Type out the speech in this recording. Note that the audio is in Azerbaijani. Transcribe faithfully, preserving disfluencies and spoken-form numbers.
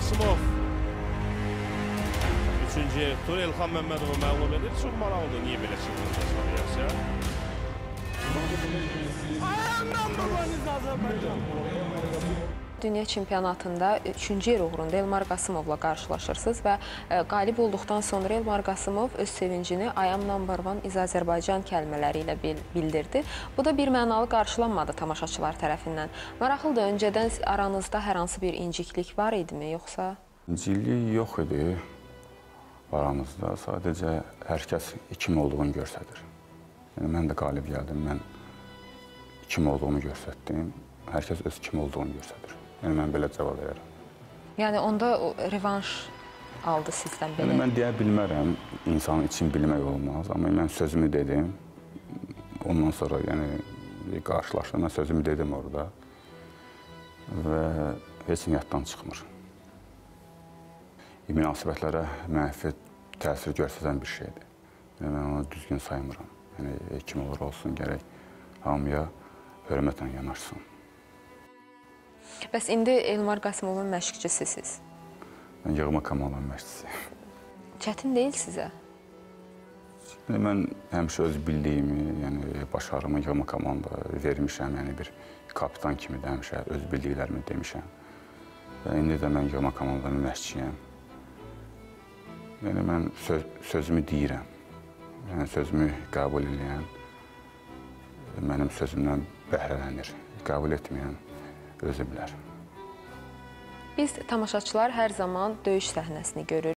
Qasımov üçüncü tur Elxan Məmmədova məğlub edir. Çox maraqlıdır, niyə belə çıxırdı sanıyarsa? Ayağından durmanız Azərbaycan. Dünya çempionatında üçüncü yer uğrunda Elmar Qasımovla qarşılaşırsınız və qalib olduqdan sonra Elmar Qasımov öz sevincini I am number one is Azərbaycan kəlmələri ilə bildirdi. Bu da bir mənalı qarşılanmadı tamaşaçılar tərəfindən. Maraqlıdır, öncədən aranızda hər hansı bir inciklik var idimi, yoxsa? İnciklik yox idi aramızda. Sadəcə hər kəs kim olduğunu göstərir. Yəni, mən də qalib gəldim, mən kim olduğumu göstərdim. Hər kəs öz kim olduğunu göstərir. Yəni, mən belə cavab verərəm. Yəni, onda revanş aldı sizdən belə? Yəni, mən deyə bilmərəm, insanın için bilmək olmaz. Amma mən sözümü dedim. Ondan sonra, yəni, qarşılaşdım. Mən sözümü dedim orada. Və heç kim yaddan çıxmır. Münasibətlərə mənfi təsir göstərən bir şeydir. Yəni, mən onu düzgün saymıram. Yəni, kim olur olsun, gərək hamıya hörmətlə yanaşsın. Bəs indi Elmar Qasımovun məşqçisisiniz? Mən yığma komandanın məşqçisiyim. Çətin deyil sizə? Mən həmişə öz bildiyimi, yəni başarımı yığma komanda vermişəm. Yəni bir kapitan kimi də həmişə öz bildiklərimi demişəm. Və indi də mən yığma komandanın məşqçiyəm. Yəni mən söz, sözümü deyirəm. Yəni sözümü qəbul edən mənim sözümdən bəhrələnir. Qəbul etməyən özü bilər. Biz tamaşaçılar hər zaman döyüş səhnəsini görürük.